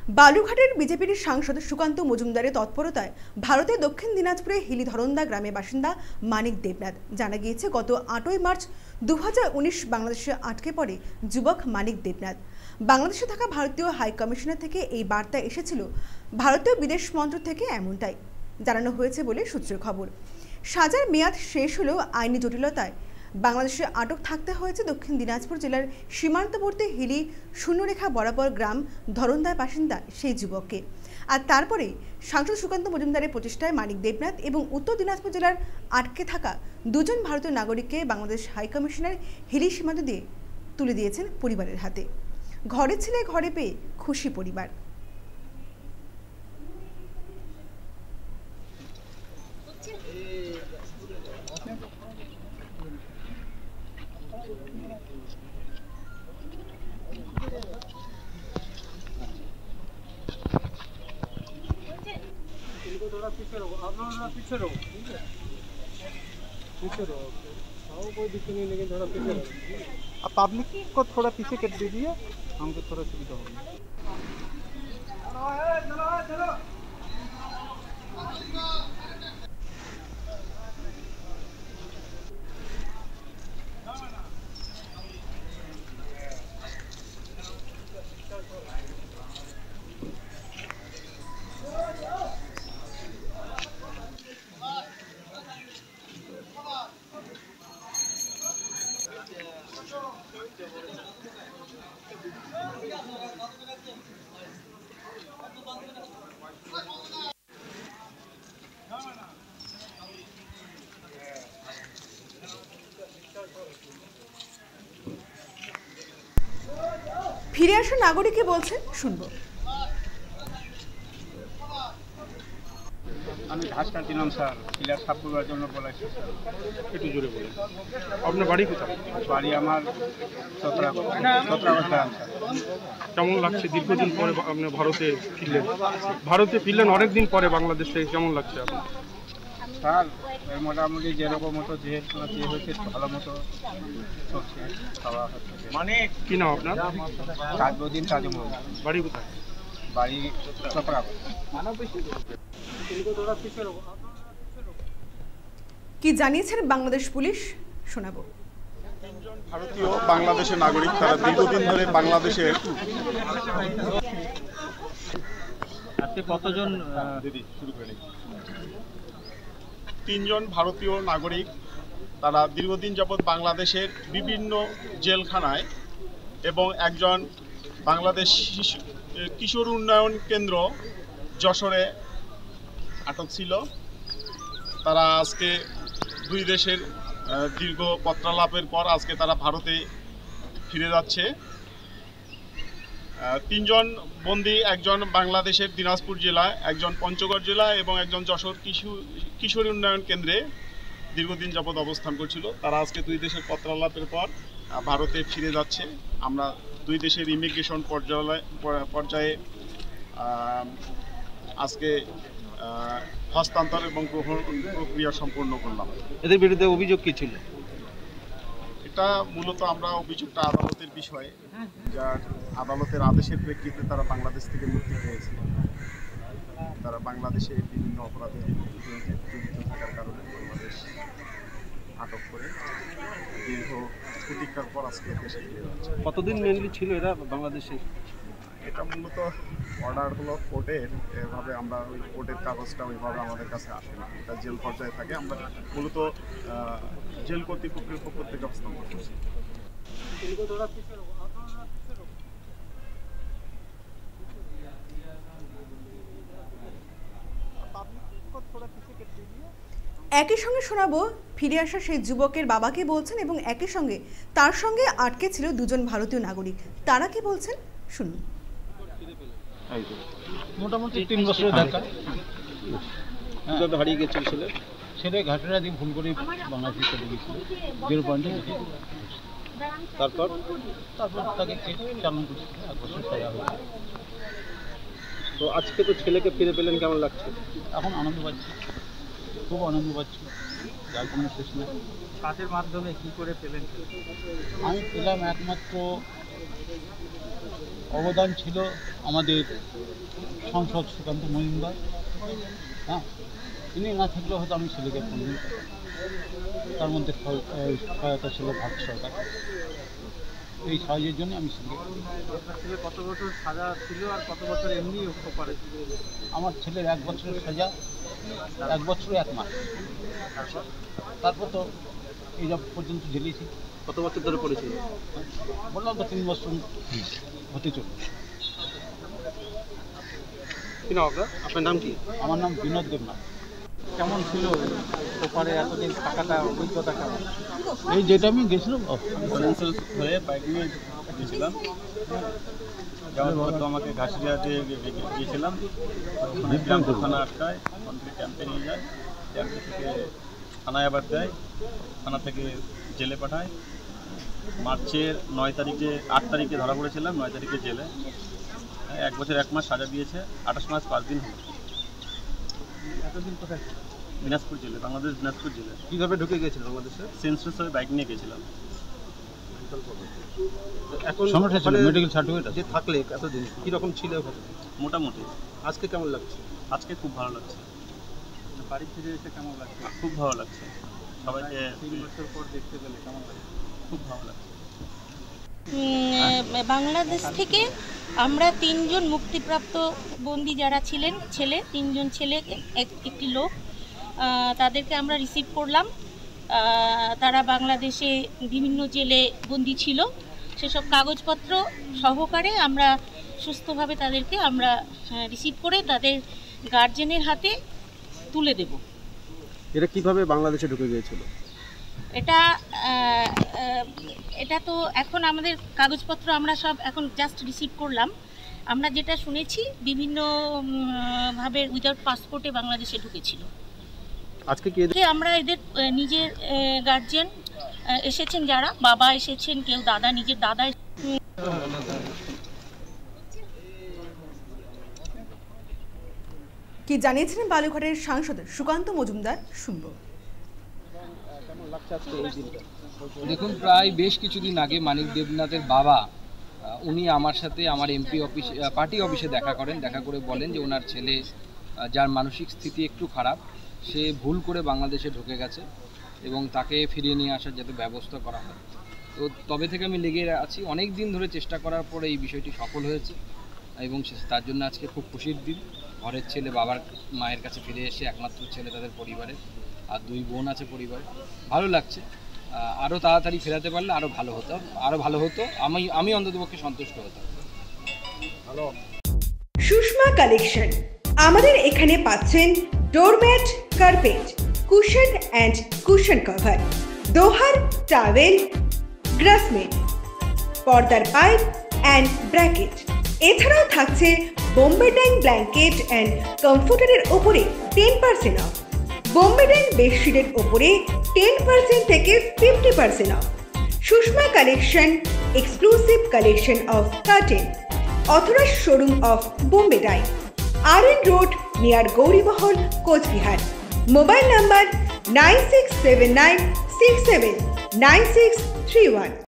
বালুঘাটের বিজেপির সাংসদ সুকান্ত মজুমদারের তৎপরতায় ভারতের দক্ষিণ দিনাজপুরে হিলি ধরন্দা গ্রামের বাসিন্দা মানিক দেবনাথ। জানা গিয়েছে গত 8ই মার্চ 2019 বাংলাদেশে আটকে পড়ে যুবক মানিক দেবনাথ। বাংলাদেশে থাকা ভারতীয় হাই কমিশনার থেকে এই বার্তা এসেছিল। ভারতীয় বিদেশ মন্ত্রক থেকে এমনটাই জানানো হয়েছে বলে সূত্রের খবর। সাজার মেয়াদ শেষ হলেও আইনি জটিলতায় বাংলাদেশে আটক থাকতে হয়েছে দক্ষিণ দিনাজপুর জেলার সীমান্তবর্তী হিলি শূন্যরেখা বরাবর গ্রাম ধরন্দার বাসিন্দা সেই যুবককে। আর তারপরে সাংসদ সুকান্ত মজুমদারের প্রচেষ্টায় মানিক দেবনাথ এবং উত্তর দিনাজপুর জেলার আটকে থাকা দুজন ভারতীয় নাগরিককে বাংলাদেশ হাইকমিশনার হিলি সীমান্ত দিয়ে তুলে দিয়েছেন পরিবারের হাতে। ঘরে ছেলে ঘরে পেয়ে খুশি পরিবার। थोड़ा पीछे रहो, आप लोग थोड़ा पीछे रहो, ठीक है? पीछे रहो, आओ कोई दिक्कत नहीं, लेकिन थोड़ा पीछे रहो। आप पब्लिक को थोड़ा पीछे कर दीजिए, हमको थोड़ा सुविधा होगी। चलो ফিরে আসা নাগরিককে বলছেন, শুনবো। আমি ঘাস কাটছিলাম স্যার, প্লেয়ার সাপ করবার জন্য বলেছি স্যার। একটু জোরে বলেন। আপনার বাড়ি কোথায়? বাড়ি আমার সতেরাগড়। কেমন লাগছে দীর্ঘদিন পরে আপনি ভারতে ফিরলেন? ভারতে ফিরলেন অনেকদিন পরে বাংলাদেশ থেকে, কেমন লাগছে আপনার? স্যার মোটামুটি যেরকম মতো যে হয়েছে ভালো মতো চলছে, খাওয়া হচ্ছে। মানে কি নাম আপনার? কাজবদিন কাজমল। বাড়ি কোথায়? বাড়ি সতেরাগড়। কি জানিয়েছেন বাংলাদেশ পুলিশ, শোনাবো। তিনজন ভারতীয় বাংলাদেশের নাগরিক, তারা দীর্ঘদিন ধরে বাংলাদেশের কতজন তিনজন ভারতীয় নাগরিক, তারা দীর্ঘদিন যাবৎ বাংলাদেশের বিভিন্ন জেলখানায় এবং একজন বাংলাদেশ কিশোর উন্নয়ন কেন্দ্র যশোরে আটক ছিল। তারা আজকে দুই দেশের দীর্ঘ পত্রালাপের পর আজকে তারা ভারতে ফিরে যাচ্ছে। তিনজন বন্দী, একজন বাংলাদেশের দিনাজপুর জেলা, একজন পঞ্চগড় জেলা এবং একজন যশোর কিশোর উন্নয়ন কেন্দ্রে দীর্ঘদিন যাবৎ অবস্থান করছিল। তারা আজকে দুই দেশের পত্রালাপের পর ভারতে ফিরে যাচ্ছে। আমরা দুই দেশের ইমিগ্রেশন পর্যায়ে আজকে হস্তান্তর এবং গ্রহণ প্রক্রিয়া সম্পূর্ণ করলাম। এদের বিরুদ্ধে অভিযোগ কি ছিল? এটা মূলত আমরা অভিযোগটা আদালতের বিষয়ে, যার আদালতের আদেশের প্রেক্ষিতে তারা বাংলাদেশ থেকে মুক্তি পেয়েছে। তারা বাংলাদেশে বিভিন্ন অপরাধে জড়িত থাকার কারণে বাংলাদেশ আটক করে দীর্ঘ প্রতীক্ষার পর আজকে দেশে ফিরে যাচ্ছে। কতদিন মেনলি ছিল এরা বাংলাদেশে? এটা মূলত অর্ডার হলো কোর্টের, এভাবে আমরা ওই কোর্টের কাগজটা ওইভাবে আমাদের কাছে আসে না, এটা জেল পর্যায়ে থাকে। আমরা মূলত জেল কর্তৃপক্ষের পক্ষ থেকে হস্তান্তর করছি। একই সঙ্গে শোনাবো ফিরে আসা সেই যুবকের বাবাকে বলছেন এবং একই সঙ্গে তার সঙ্গে আটকে ছিল দুজন ভারতীয় নাগরিক। তারা কি বলছেন, শুনুন। মোটামুটি 3 বছরের দেখা, হারিয়ে গেছিল ছেলে। ছেলে ঘাটরা দিয়ে ভুল করে বাংলাদেশে চলে গেছিল 0 পয়েন্টে। তারপর তাকে চালান করছে, 1 বছর সাজা হয়েছে। তো আজকে তো ছেলেকে ফিরে পেলেন, কেমন লাগছে? এখন আনন্দ পাচ্ছি, খুব আনন্দ পাচ্ছি, যার কোনো শেষ নেই। কাজের মাধ্যমে কি করে পেলেন? আমি পেলাম একমাত্র অবদান ছিল আমাদের সাংসদ সুকান্ত মজুমদার। হ্যাঁ, তিনি না থাকলেও হয়তো আমি ছেলেকে কোনদিন, তার মধ্যে সহায়তা ছিল ভারত সরকার। এই সাহায্যের জন্য আমি ছেলেকে। কত বছর সাজা ছিল আর কত বছর এমনি ওপারে? আমার ছেলের 1 বছরের সাজা, 1 বছর 1 মাস। তারপর তো এই যা পর্যন্ত জেলেছি। কত বছর ধরে পড়েছিল? বললাম তো 3 বছর হতে চলবে। কি নাম আপনার নাম কি? আমার নাম বিনোদ দেবনাথ। কেমন ছিল ওপারে এতদিন থাকাটা, অভিজ্ঞতা কেমন? এই যেটা আমি গেছিলাম হয়ে বাইক নিয়ে গেছিলাম, যাওয়ার পর তো আমাকে ঘাসিয়াতে গিয়েছিলাম, ওখানে ক্যাম্প থানা আটকায়, ওখান থেকে ক্যাম্পে নিয়ে যায়, ক্যাম্পে থেকে থানায় আবার দেয়, থানা থেকে জেলে পাঠায়। মার্চের 9 তারিখে 8 তারিখে ধরা পড়েছিলাম, 9 তারিখে জেলে। 1 বছর 1 মাস সাজা দিয়েছে, 28 মাস 5 দিন হলো। এতদিন কোথায়? দিনাজপুর জেলে, বাংলাদেশ দিনাজপুর জেলে। কীভাবে ঢুকে গেছিল বাংলাদেশে? সেন্সলেস হয়ে বাইক নিয়ে গেছিলাম। এখন সমস্যা ছিল, মেডিকেল সার্টিফিকেট যে থাকলে এতদিন কীরকম ছিল ওখানে? মোটামুটি আজকে কেমন লাগছে? আজকে খুব ভালো লাগছে, বাড়ি ফিরে এসে কেমন লাগছে? খুব ভালো লাগছে, সবাইকে 3 বছর পর দেখতে পেলে কেমন লাগছে? খুব ভালো লাগছে। বাংলাদেশ থেকে আমরা 3 জন মুক্তিপ্রাপ্ত বন্দী যারা ছিলেন, ছেলে 3 জন ছেলে, একটি লোক, তাদেরকে আমরা রিসিভ করলাম। তারা বাংলাদেশে বিভিন্ন জেলে বন্দী ছিল, সেসব কাগজপত্র সহকারে আমরা সুস্থভাবে তাদেরকে আমরা রিসিভ করে তাদের গার্জেনের হাতে তুলে দেব। এটা কিভাবে বাংলাদেশে ঢুকে গিয়েছিল? এটা তো এখন আমাদের কাগজপত্র আমরা সব এখন জাস্ট রিসিভ করলাম। আমরা যেটা শুনেছি বিভিন্ন ভাবে উইদাউট পাসপোর্টে বাংলাদেশে ঢুকেছিল। আজকে কি আমরা এদের নিজের গার্জিয়ান এসেছেন, যারা বাবা এসেছেন, কেউ দাদা, নিজের দাদা। কি জানিয়েছিলেন বালুরঘাটের সাংসদ সুকান্ত মজুমদার, শুনবো। দেখুন, প্রায় বেশ কিছুদিন আগে মানিক দেবনাথের বাবা উনি আমার সাথে আমার এমপি অফিস পার্টি অফিসে দেখা করেন। দেখা করে বলেন যে ওনার ছেলে, যার মানসিক স্থিতি একটু খারাপ, সে ভুল করে বাংলাদেশে ঢুকে গেছে এবং তাকে ফিরিয়ে নিয়ে আসার যাতে ব্যবস্থা করা হয়। তো তবে থেকে আমি লেগে আছি, অনেক দিন ধরে চেষ্টা করার পরে এই বিষয়টি সফল হয়েছে এবং তার জন্য আজকে খুব খুশির দিন। ঘরের ছেলে বাবার মায়ের কাছে ফিরে এসে, একমাত্র ছেলে তাদের পরিবারের, আর 2 বোন আছে পরিবারে, ভালো লাগছে। আরও তাড়াতাড়ি ফেরাতে পারলে আরও ভালো হতো। আমি অন্ততপক্ষে সন্তুষ্ট হতাম। সুষমা কালেকশন, আমাদের এখানে পাচ্ছেন doormat, carpet, cushion and cushion cover, dohar towel, grass mat, পর্দার পাইপ অ্যান্ড ব্র্যাকেট। এছাড়াও থাকছে বোম্বে ডাইং ব্ল্যাঙ্কেট অ্যান্ড কমফোর্টারের ওপরে 10% অফ, বোম্বে ডাইং বেডশিটের ওপরে 10% থেকে 50% off. Sushma collection, exclusive collection of curtain, authorized showroom of Bombay Dye, RN Road near Gauribahal, Kochbihar. Mobile number 9679679631.